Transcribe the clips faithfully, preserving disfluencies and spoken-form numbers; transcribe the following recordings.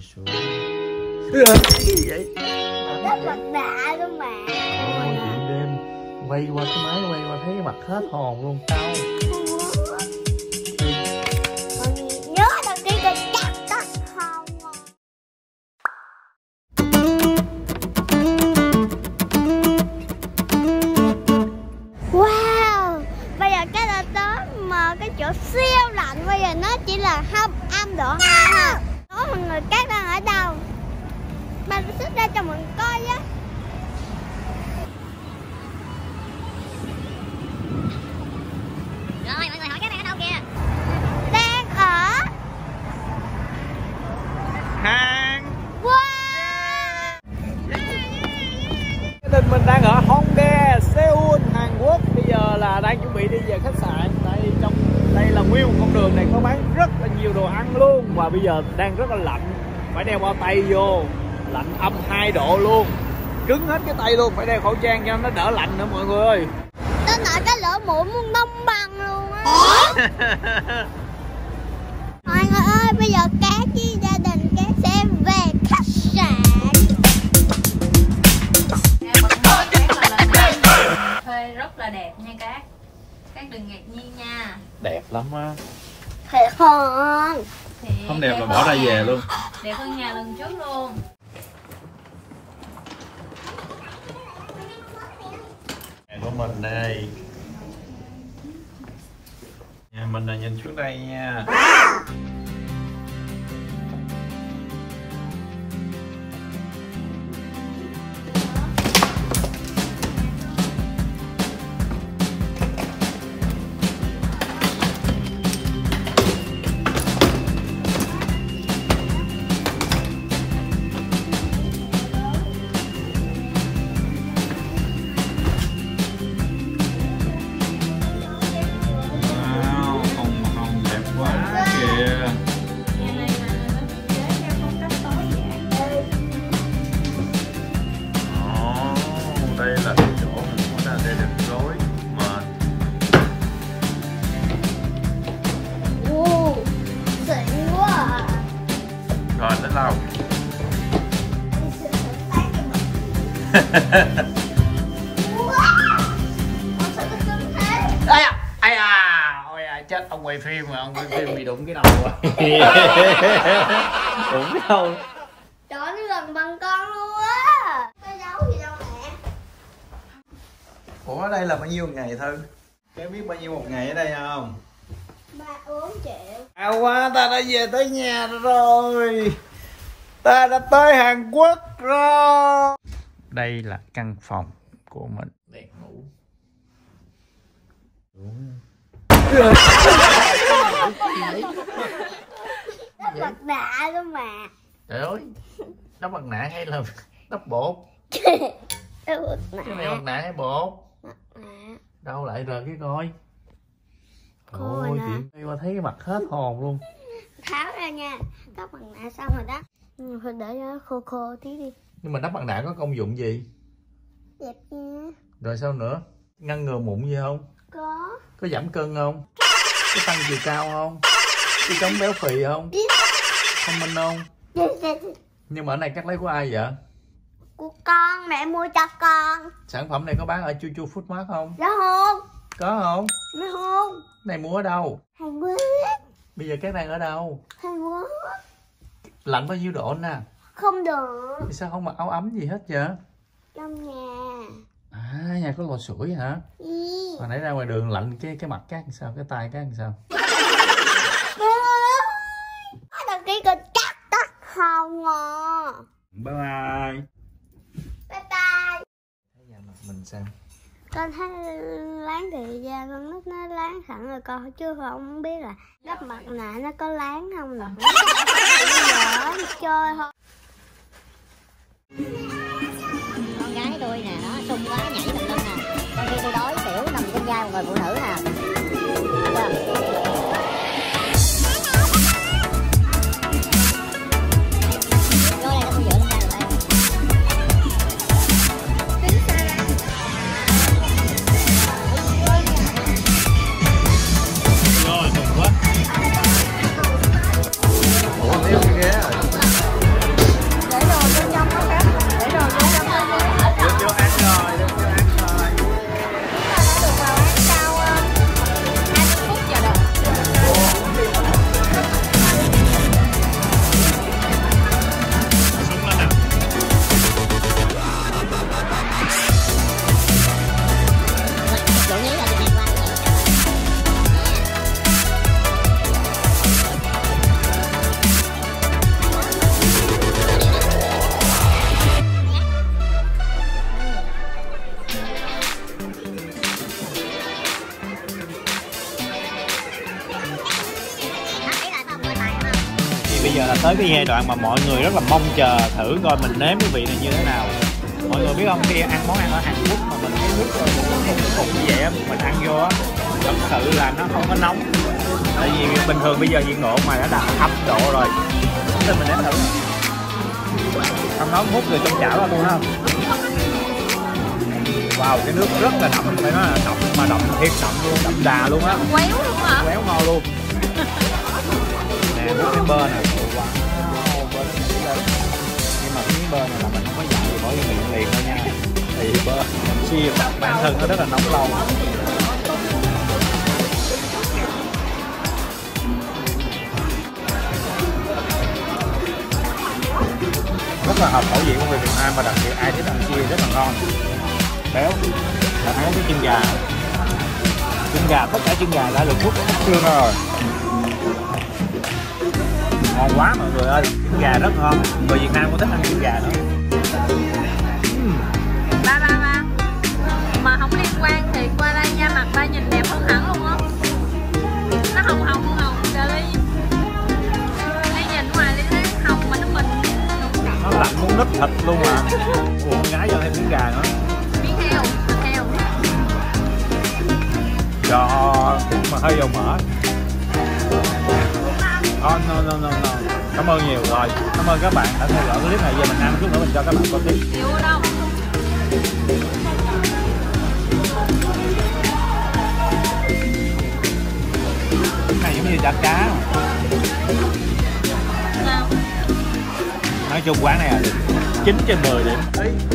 xuống. Gì vậy? Rất mặt nạ luôn mà. Ôi, điện đêm quay qua cái máy quay qua thấy mặt hết hồn luôn. Tao nhớ đăng ký kênh Cát Tát Hồng. Wow, bây giờ cái là tới mà cái chỗ siêu lạnh, bây giờ nó chỉ là hai âm độ hai thôi. Đó mọi người, Cát đang ở đâu? Ba nó xuất ra cho mọi người coi á. Rồi mọi người hỏi Cát đang ở đâu kìa? Đang ở Hàn Quốc. Gia đình mình đang ở Hongdae, Seoul, Hàn Quốc. Bây giờ là đang chuẩn bị đi về khách sạn. Đây trong đây là nguyên một con đường này có bán rất là nhiều đồ ăn luôn. Và bây giờ đang rất là lạnh, phải đeo bao tay vô, lạnh âm hai độ luôn, cứng hết cái tay luôn, phải đeo khẩu trang cho nó đỡ lạnh nữa mọi người ơi. Tới nỗi cái lỗ mũi muốn đông bằng luôn á. Mọi người ơi, bây giờ Cát với gia đình Cát sẽ về khách sạn. Thuê rất là đẹp nha Cát. Cát đừng ngạc nhiên nha. Đẹp lắm á. Thiệt không? Thì Không đẹp là bỏ ra về luôn. Đẹp hơn nhà lần trước luôn. Nhà của mình đây. Nhà mình là nhìn xuống đây nha. Đây là cái chỗ mình muốn là để đựng gối mền. Wow, xịn quá à. Rồi đến đâu? Ai à, ai à, ôi à, chết ông quay phim mà ông quay phim bị đụng cái đầu rồi. Đụng cái đầu. Trời ơi, nó gần bằng con luôn á. Cái dấu gì đâu mẹ? Ủa ở đây là bao nhiêu một ngày Thư? Em biết bao nhiêu một ngày ở đây không? Ba bốn triệu. À quá, ta đã về tới nhà rồi. Ta đã tới Hàn Quốc rồi. Đây là căn phòng của mình. Đèn ngủ. Rất mặt nạ luôn mà. Trời ơi, đắp mặt nạ hay là đắp bột? Rất mặt nạ. Cái này mặt nạ hay bột? Mặt nạ. Đâu lại rồi cái coi. Coi ôi nè. chị mà thấy cái mặt hết hồn luôn. Tháo ra nha. Đắp mặt nạ xong rồi đó. Ừ, thôi để nó khô khô tí đi. Nhưng mà đắp mặt nạ có công dụng gì? Đẹp nha. Rồi sao nữa? Ngăn ngừa mụn gì không? Có. Có giảm cân không? Có tăng chiều cao không? Có chống béo phì không? Thông minh không? Nhưng mà ở này cắt lấy của ai vậy? Của con, mẹ mua cho con. Sản phẩm này có bán ở Chu Chu Food Mart không? Dạ không. Có không? Mẹ không. Này mua ở đâu? Hàn Quốc. Bây giờ các đang ở đâu? Hàn Quốc. Lạnh bao nhiêu độ nè? Không được. Thì sao không mặc áo ấm gì hết vậy? Trong nhà. À, nhà có lò sưởi hả? Ừ. Hồi nãy ra ngoài đường lạnh cái cái mặt các làm sao? Cái tay các làm sao? Đăng ký kênh Cát Tát Hồng à. Bye bye. Bye bye. Thấy da mặt mình sao? Con thấy láng thì da con lúc nó láng sẵn rồi con, chứ không biết là đắp mặt nạ nó có láng không nè. Bây giờ chơi thôi. Con gái tôi nè, nó sung quá nhảy tùm lum nè. Con khi tôi đói xỉu nằm trên vai một người phụ nữ nè. Vô đây tôi dựa lên đây rồi. Rồi, mừng quá. Ủa, tiêu cái ghé rồi. cái giai đoạn mà mọi người rất là mong chờ thử coi mình nếm cái vị này như thế nào. Mọi người biết không, khi ăn món ăn ở Hàn Quốc mà mình cái nước cục cục như vậy á, mình ăn vô á, thật sự là nó không có nóng. Tại vì bình thường bây giờ nhiệt độ mà đã đạt âm độ rồi. Nên mình nếm thử. Không nói mút rồi trong chảo ra luôn ha. Wow, cái nước rất là đậm, phải nói là đậm mà đậm thiệt đậm luôn, đậm đà luôn á. Quéo luôn hả? Quéo ngon luôn. Nè, nước cái bơ nè. Wow, bơ nó nhảy lên. Nhưng mà cái miếng bơ này là mình không có dặn gì bỏ vô miệng liền thôi nha. Thì bơ siêu bản thân nó rất là nóng lâu. Rất là hợp khẩu vị của người Việt Nam và đặc biệt ai thích ăn chia rất là ngon, béo. Là ăn cái chân gà, chân gà tất cả chân gà đã được hút xương rồi, ngon quá mọi người ơi, chân gà rất ngon. Người Việt Nam cũng thích ăn chân gà nữa. Ba ba ba mà không liên quan thì qua đây da mặt ba nhìn đẹp hơn hẳn luôn á. Nó hồng hồng hồng trời ơi, đây nhìn ngoài đi thấy hồng mà nó mình nó lạnh muốn nứt thịt luôn mà. Ủa, con gái cho thêm miếng gà nữa, miếng heo, thịt heo cho mà hơi dầu mỡ. Oh, no, no, no, no. Cảm ơn nhiều rồi, cảm ơn các bạn đã theo dõi clip này. Giờ mình ăn chút nữa mình cho các bạn coi tiếp. chịu đâu. Cái này giống như chả cá. Nào. Nói chung quán này là chín trên mười điểm.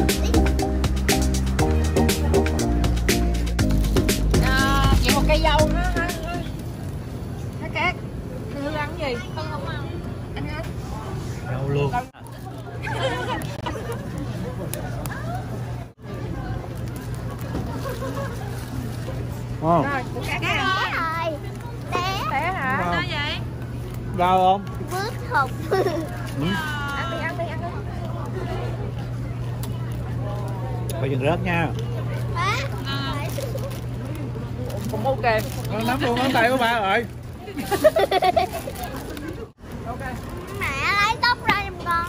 À, chỉ một cây dâu nữa hả? Hả Cát? Hương ăn gì? Hương không ăn. Ăn hết. Đâu luôn. Ngon. Rồi, của Cát Té ăn. rồi. Té. Té hả? Sao vậy? Đau không? Bước hụt. Ừ. Ăn đi, ăn đi, ăn đi. Phải dừng rớt nha. Hả? Cũng ok. Con nắm luôn ngón tay của ba rồi. Mẹ lấy tóc ra giùm con.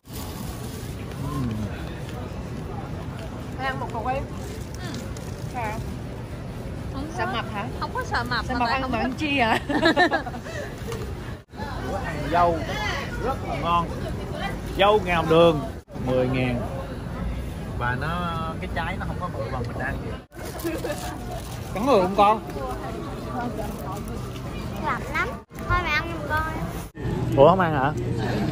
Phải ăn một cục đi. Sao? Sợ mập hả? Không có sợ mập. Sao mà mà ăn không mà có- ăn chi hả? Bữa ăn dâu rất là ngon. Dâu ngào đường mười ngàn. Và nó cái trái nó không có bự bằng mình ăn. Cắn người không con? Lạnh lắm. Thôi mẹ ăn giùm con. Ủa không ăn hả?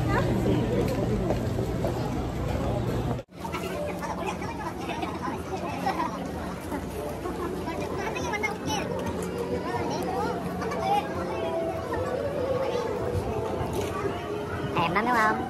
Thèm lắm đúng không?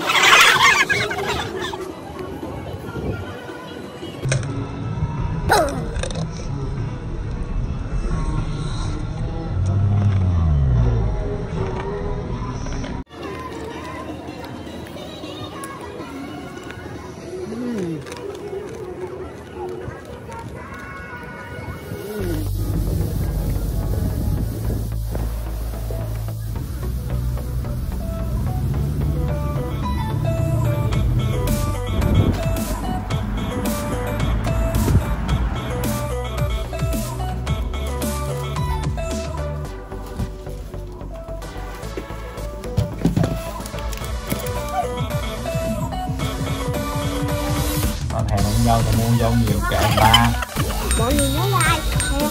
Con thèm ăn dâu thì mua dâu nhiều kệ ba. Mọi người nhớ like.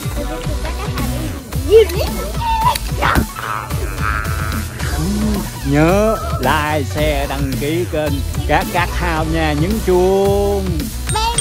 Nè, Nhớ like, share, đăng ký kênh Cát Cát House nha, nhấn chuông. Bye